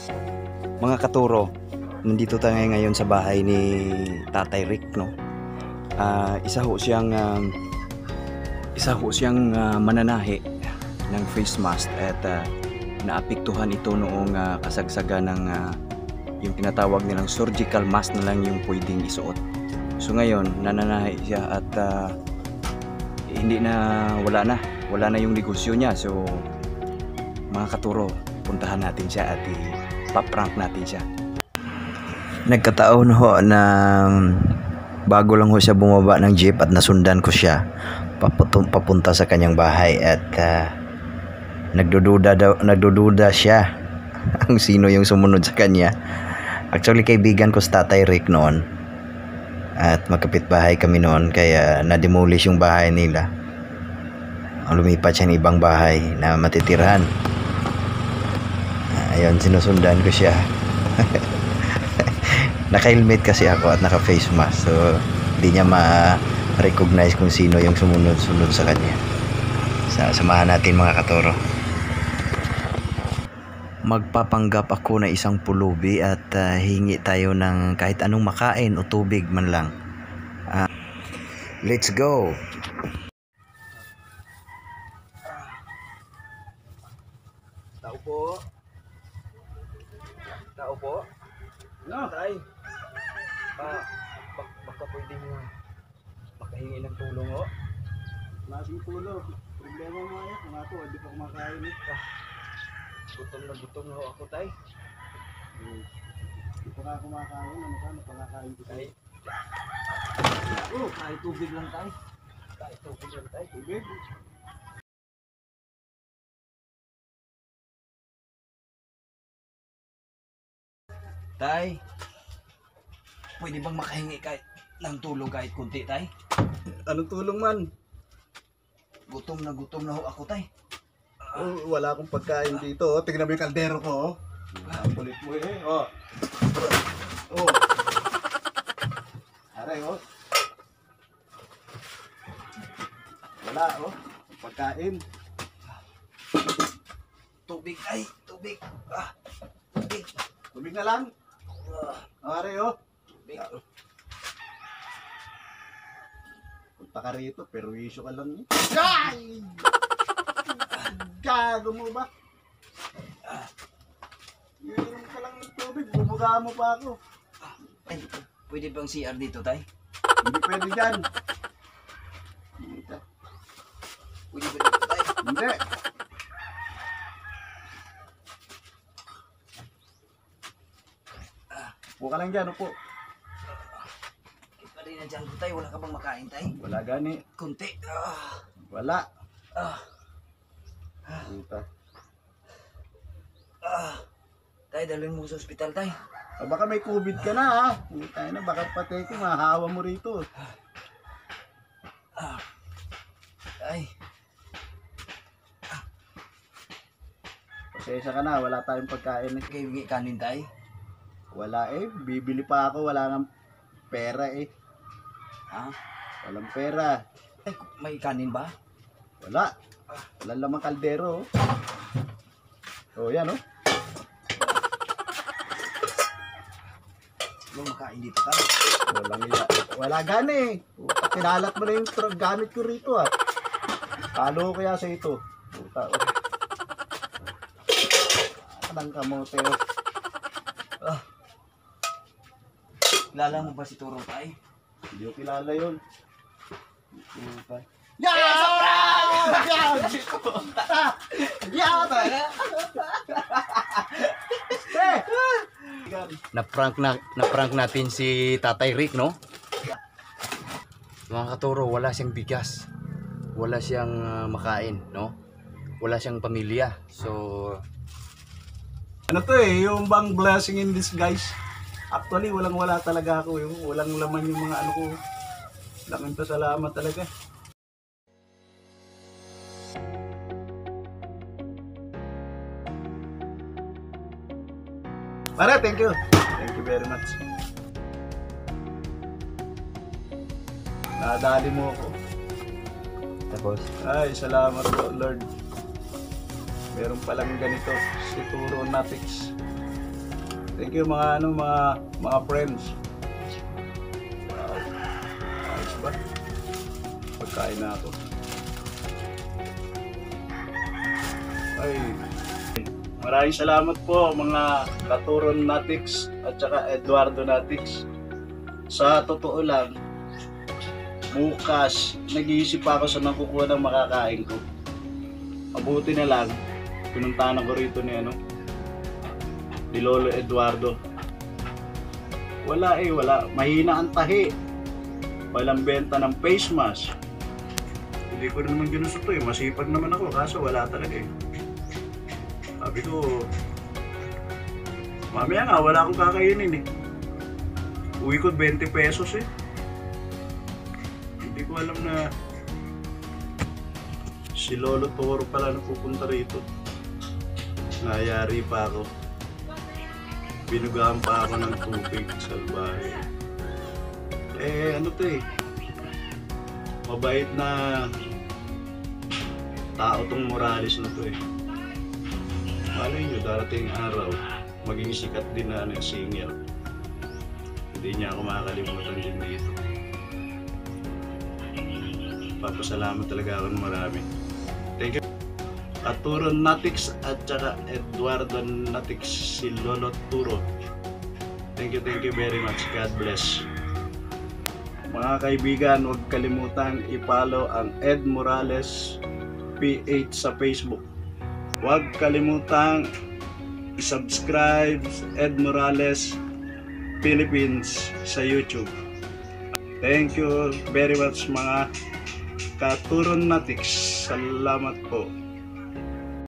Mga katuro, nandito tayo ngayon sa bahay ni Tatay Rick, no? Isa ho siyang mananahi ng face mask at naapektuhan ito noong kasagsagan ng yung tinatawag nilang surgical mask na lang yung pwedeng isuot. So ngayon, nananahi siya at wala na yung negosyo niya. So mga katuro, puntahan natin siya at ipaprank natin siya. Nagkataon ho na bago lang ho siya bumaba ng jeep at nasundan ko siya papunta sa kanyang bahay at nagdududa siya ang sino yung sumunod sa kanya. Actually, kaibigan ko si Tatay Rick noon at magkapitbahay kami noon, kaya na-demolish yung bahay nila. Lumipat siya ng ibang bahay na matitirhan. Ayun, sinusundan ko siya. Naka-helmet kasi ako at naka-face mask, so hindi niya ma-recognize kung sino yung sumunod sa kanya. Samahan natin mga katoro. Magpapanggap ako na isang pulubi at hingi tayo ng kahit anong makain o tubig man lang. Let's go! Tao po. Tao po. No, tay. Baka pwedeng makahingi ng tulong ho. Klaseng tulog. Problema mo yan. Kung ako, hindi pa kumakain eh. Gutom na ho ako, tay. Hindi pa ka kumakain. Ano ka? Napakakain ko Tay. tayo. Kahit tubig lang, tay. Kahit tubig lang, tay. Tubig? Tay, pwede bang makahingi kahit ng tulong kahit kunti, tay? Anong tulong man? Gutom na ho ako, tay. Wala akong pagkain dito. Tingnan mo yung kaldero ko. Ang kulit mo eh. Aray Wala pagkain. Tubig, tay. Tubig. Tubig. Tubig na lang. Aray Tubig. Punta ka rito, perwisyo ka lang eh. Gago mo ba? Iinom ka lang ng tubig, bumuga mo pa ako. Ay, pwede bang CR dito, tay? Hindi pwede dyan. Pwede ba dito, tay? Hindi. Upo ka lang dyan, upo. Pa rin na dyan ko, tay. Wala ka bang makain, tay? Wala gani. Kunti. Wala. Puta. Tay, dalhin mo sa ospital, tay. Baka may COVID ka na ha. Tayo na, baka pati ko mahahawa mo rito. Tay. Pasensya ka na, wala tayong pagkain eh. Kayo hingi kanin, tay. Wala eh, bibili pa ako, wala nang pera eh. Ha? Walang pera. Ay, may kanin ba? Wala. Wala lamang kaldero. Yan Huwag makain dito, tay. Wala gani. Kinalat mo na yung gamit ko rito ha. Talo ko kaya sa ito. Puta. Anong kamote Kilala mo ba si Turo, tay? Hindi ko kilala yun. Puta. Na-prank natin si Tatay Rick, no? Mga katuro, wala siyang bigas. Wala siyang makain, no? Wala siyang pamilya. So, Ano to yung bang blessing in disguise? Actually, walang-wala talaga ako. Walang laman yung mga ano ko. Laking pasalamat talaga. Pare, thank you. Thank you very much. Nadali mo ako. tapos, Ay, salamat po, Lord. Meron palang ganito, si Turo Natix. Thank you mga mga friends. Wow. Ayos ba? Pagkain na ako. Ay. Maraming salamat po mga Katuron Natics at saka Eduardo Natics. Sa totoo lang, bukas nag-iisip ako sa nang kukuha ng makakain ko. Mabuti na lang, pinuntahan ko rito ni Lolo Eduardo. Wala. Mahina ang tahi. Walang benta ng face mask. Hindi ko naman ginusto to eh. Masipag naman ako, kaso wala talaga eh. Sabi ko, mamaya nga, wala akong kakainin eh. Uwi ko 20 pesos eh. Hindi ko alam na si Lolo Toro pala na pupunta rito. Nayari pa ako. Binugahan pa ako ng tubig, salbahe. Ano to eh. Mabait na tao tong Morales na to eh. Malay nyo, darating araw, maging sikat din na singer. Hindi niya ako makakalimutan din dito. Papasalamat talaga ako ng marami. Thank you. Katuron Natics at saka Eduardo Natics, si Lolo Turo. Thank you very much. God bless. Mga kaibigan, huwag kalimutan i-follow ang Ed Morales PH sa Facebook. Huwag kalimutang i-subscribe Ed Morales Philippines sa YouTube. Thank you very much mga Katuron Natics. Salamat po.